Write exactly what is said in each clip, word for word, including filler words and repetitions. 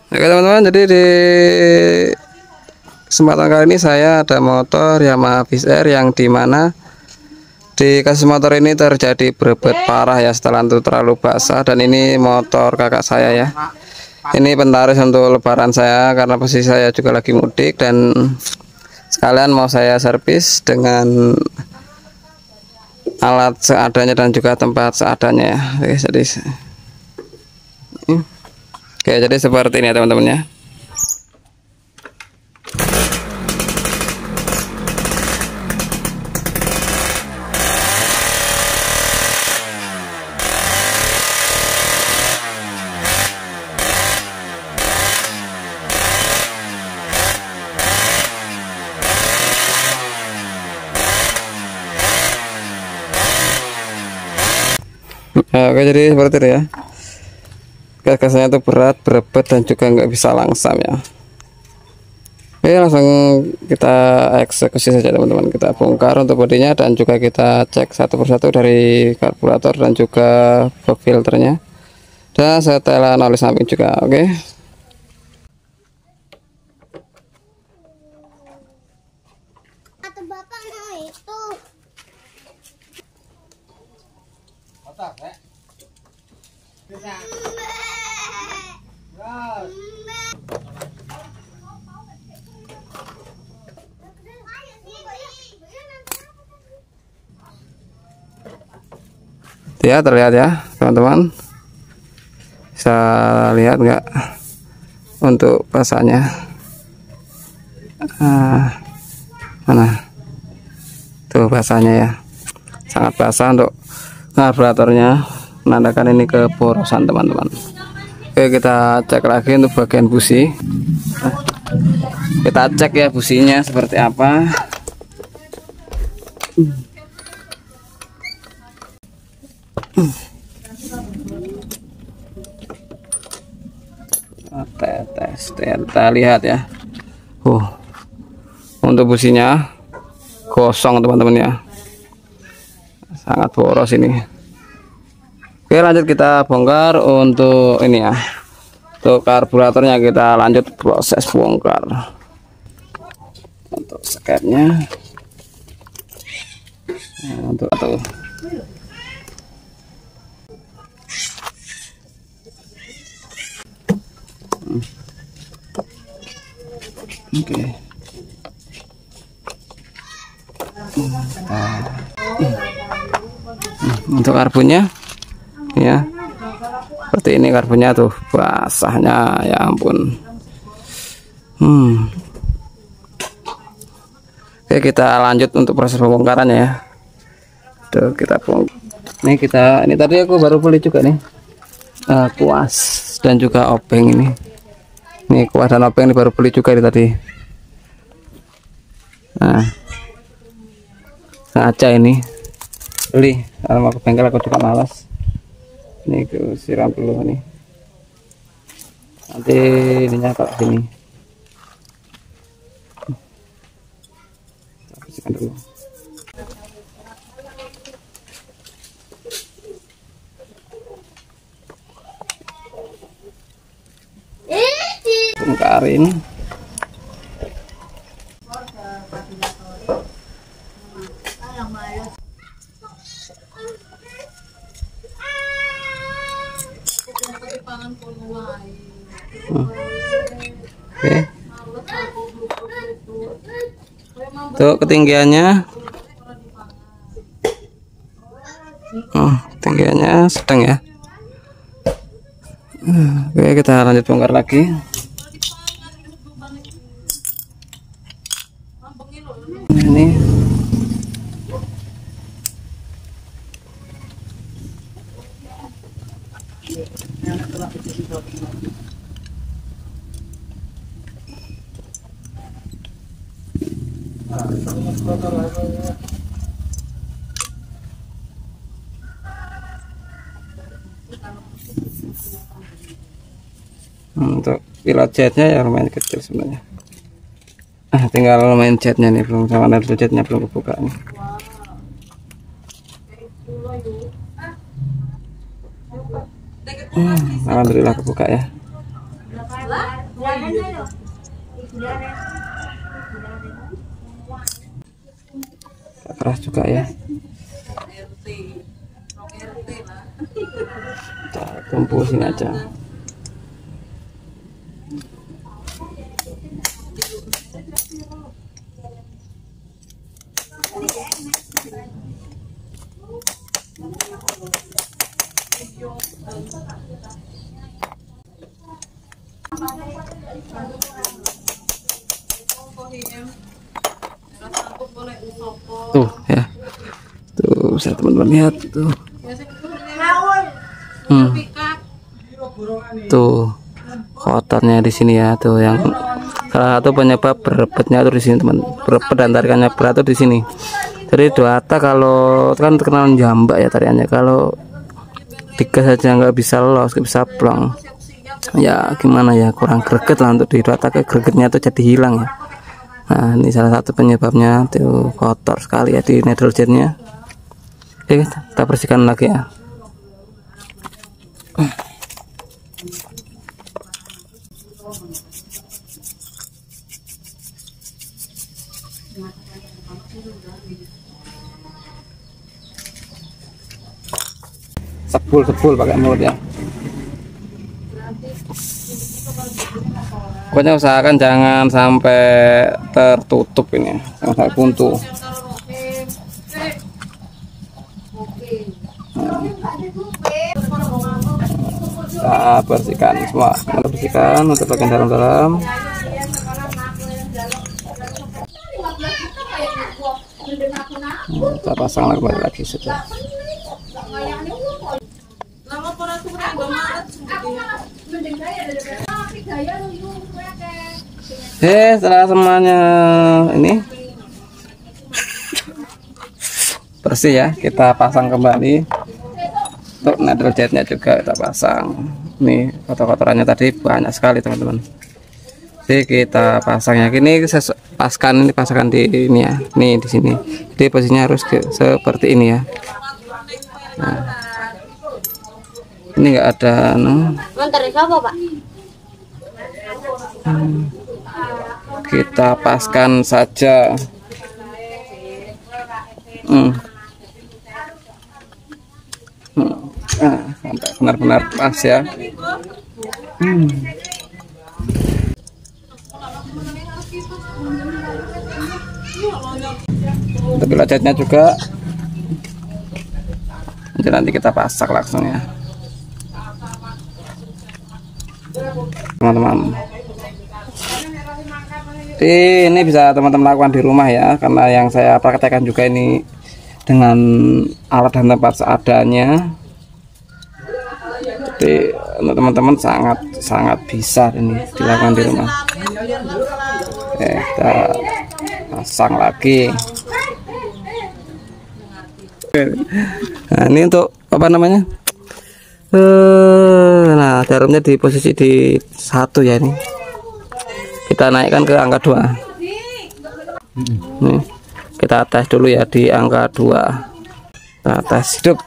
Oke teman-teman, jadi di kesempatan kali ini saya ada motor Yamaha Viz Air yang dimana di kasus motor ini terjadi berebut parah ya setelah itu terlalu basah. Dan ini motor kakak saya ya, ini pentaris untuk lebaran saya karena posisi saya juga lagi mudik dan sekalian mau saya servis dengan alat seadanya dan juga tempat seadanya ya. Oke, jadi Oke, jadi seperti ini ya teman-teman ya. Oke, jadi seperti itu ya. Gasnya itu berat, berebet dan juga nggak bisa langsam ya. Oke, langsung kita eksekusi saja teman-teman. Kita bongkar untuk bodinya dan juga kita cek satu persatu dari karburator dan juga box filternya dan setelan oli samping juga. Oke, Kata bapak mau itu. otak ya. Bisa. Ya, terlihat ya teman-teman, bisa lihat nggak untuk basahnya? Ah, mana tuh basahnya ya, sangat basah untuk karburatornya, menandakan ini keporosan teman-teman. Oke, kita cek lagi untuk bagian busi. Kita cek ya businya seperti apa. Tes, kita lihat ya. Uh, untuk businya kosong teman-teman ya, sangat boros ini. Oke, lanjut kita bongkar untuk ini ya. Untuk karburatornya kita lanjut proses bongkar. Untuk sketnya, nah, untuk tuh. Oke. Nah, untuk karbonnya ya seperti ini, karbonnya tuh basahnya ya ampun. Hmm. Oke, kita lanjut untuk proses pembongkaran ya. Tuh kita bongkar. Ini kita ini tadi aku baru beli juga nih uh, kuas dan juga obeng ini. Ini kuas dan obeng ini baru beli juga ini tadi. Nah, sengaja ini beli kalau mau ke bengkel, aku juga malas. Ini aku siram dulu nih, nanti ininya taruh sini. Bersihkan dulu. Bongkarin. Hmm. Oke, tuh ketinggiannya, oh, ketinggiannya sedang ya. Oke, kita lanjut bongkar lagi. Ini untuk pilot jetnya ya lumayan kecil sebenarnya. Ah, tinggal main jetnya nih, belum sama ada jetnya belum kebuka nih. Hmm, alhamdulillah kebuka ya. Keras juga ya. Kita tumpusin aja. Tuh ya, tuh bisa teman-teman lihat tuh. Hmm. Tuh kotornya di sini ya, tuh yang salah satu penyebab berebetnya tuh di sini teman. Berebet dan tarikannya berat tuh di sini. Jadi Dewata kalau kan terkenal jambak ya tariannya, kalau digas saja nggak bisa lolos, nggak bisa plong. Ya gimana ya, kurang greget lah untuk di Dewata, ke gregetnya tuh jadi hilang ya. Nah ini salah satu penyebabnya, tuh kotor sekali ya di needle jetnya. Oke, kita bersihkan lagi ya. Sepul-sepul pakai mulut ya. Pokoknya usahakan jangan sampai tertutup ini, jangan sampai buntu. Kita bersihkan semua, kita bersihkan untuk bagian dalam-dalam. Kita pasang lagi lagi sudah. Eh, setelah semuanya ini bersih ya, kita pasang kembali. Untuk needle jetnya juga kita pasang. Nih kotor-kotorannya tadi banyak sekali teman-teman. Jadi kita pasangnya gini, paskan ini pasangkan di ini ya, nih di sini. Jadi posisinya harus ke, seperti ini ya. Nah, ini enggak ada no. Hmm. Kita paskan saja. Hmm. Hmm. Nah, sampai benar-benar pas ya. Hmm. Untuk jelajahnya juga jadi nanti kita pasang langsung ya teman-teman. Ini bisa teman-teman lakukan di rumah ya, karena yang saya praktekkan juga ini dengan alat dan tempat seadanya. Jadi untuk teman-teman sangat sangat bisa ini dilakukan di rumah. Oke, kita pasang lagi. Nah ini untuk apa namanya, nah jarumnya di posisi di satu ya, ini kita naikkan ke angka dua. Nih kita tes dulu ya di angka dua, kita tes hidup.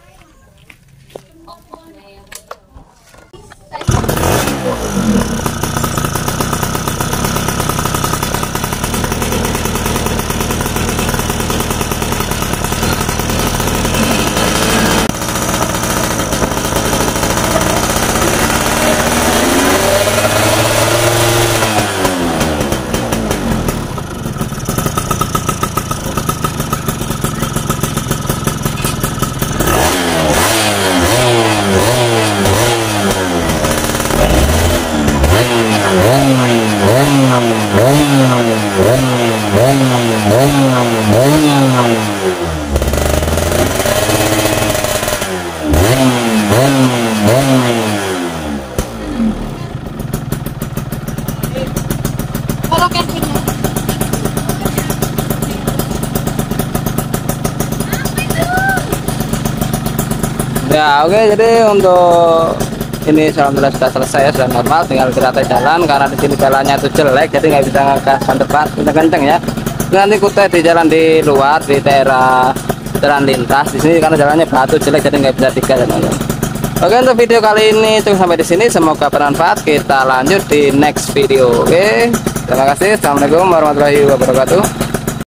Ya oke, jadi untuk ini alhamdulillah sudah selesai ya, sudah normal, tinggal kita jalan karena di sini jalannya itu jelek, jadi nggak bisa ngegasan depan kenceng-kenceng ya. Nanti kita di jalan di luar di daerah jalan lintas di sini karena jalannya batu jelek, jadi nggak bisa digas teman-teman. Oke, untuk video kali ini cukup sampai di sini. Semoga bermanfaat. Kita lanjut di next video. Oke, terima kasih. Assalamualaikum warahmatullahi wabarakatuh.